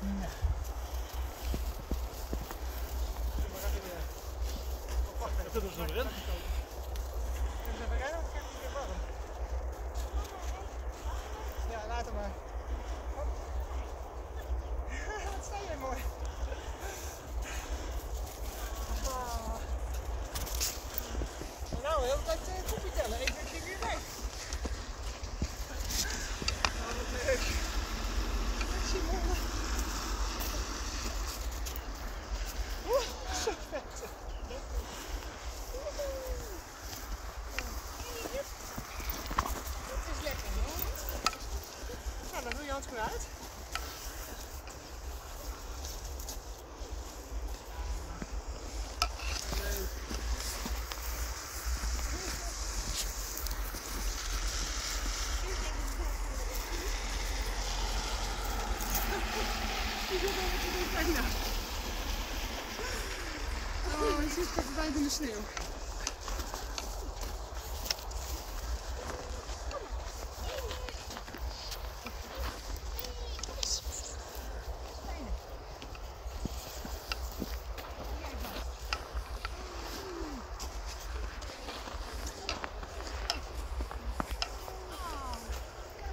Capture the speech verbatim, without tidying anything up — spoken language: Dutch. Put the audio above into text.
Ja. Dat doen we zo weer in. Dus even rennen, dan krijg je weer warm. Ja, laat hem maar. Hop. Wat sta je mooi. Oh. Nou, heel tijd uh, koffie tellen. Even een keer weer weg. Oh, wat leuk. Dag Simone. Oeh, zo vet. Dat is lekker, hoor. Nou, dan doe je handschoen uit. Leuk. Die zit even te doen bijna. Oh, je zit echt buiten in de sneeuw.